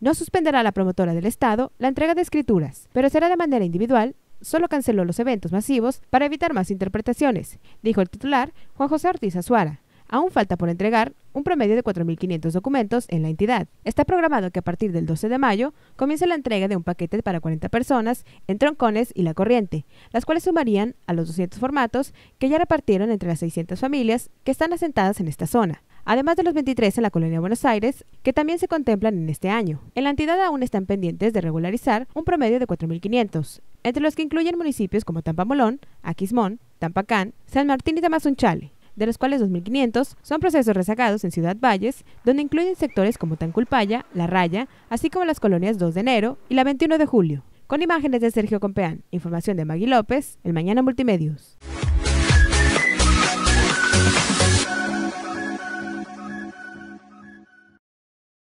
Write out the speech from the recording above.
No suspenderá la promotora del Estado la entrega de escrituras, pero será de manera individual. Solo canceló los eventos masivos para evitar más interpretaciones, dijo el titular Juan José Ortiz Azuara. Aún falta por entregar un promedio de 4.500 documentos en la entidad. Está programado que a partir del 12 de mayo comience la entrega de un paquete para 40 personas en Troncones y La Corriente, las cuales sumarían a los 200 formatos que ya repartieron entre las 600 familias que están asentadas en esta zona, además de los 23 en la Colonia Buenos Aires, que también se contemplan en este año. En la entidad aún están pendientes de regularizar un promedio de 4.500, entre los que incluyen municipios como Tampamolón, Aquismón, Tampacán, San Martín y Tamazunchale, de los cuales 2.500 son procesos rezagados en Ciudad Valles, donde incluyen sectores como Tanculpaya, La Raya, así como las colonias 2 de enero y la 21 de julio. Con imágenes de Sergio Compeán, información de Maggie López, El Mañana Multimedios.